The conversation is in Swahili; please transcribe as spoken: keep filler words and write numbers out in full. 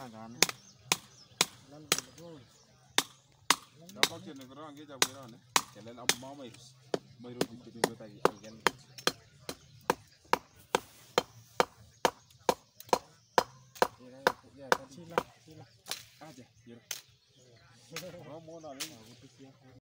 kan. Dapat je negara angge jago ira ne. Kelen am mama irus. Bayro di di kota gi algen. Sila, sila. Aja, yur. Mau mau nanya.